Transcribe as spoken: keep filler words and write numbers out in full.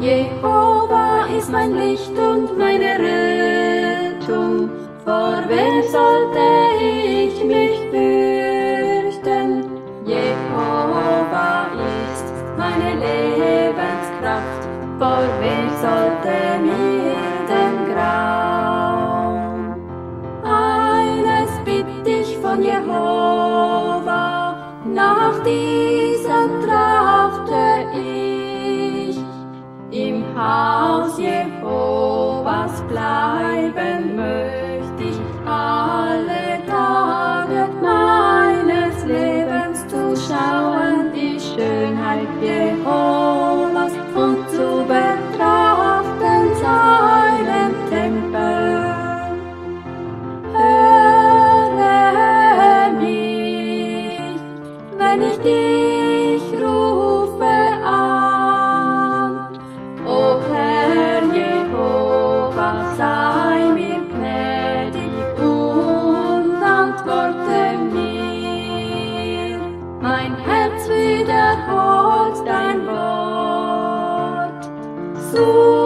Jehova ist mein Licht und meine Rettung, vor wem sollte ich mich fürchten? Jehova ist meine Lebenskraft, vor wem sollte mir denn graun? Eines bitt ich von Jehova, nach diesem trachte ich, im Haus Jehovas bleiben möcht ich alle Tage meines Lebens, zu schauen die Schönheit Jehovas und zu betrachten seinen Tempel. Höre mich, wenn ich dich rufe an, o Herr Jehova, sei mir gnädig und antworte mir. Mein Herz wiederholt dein Wort. So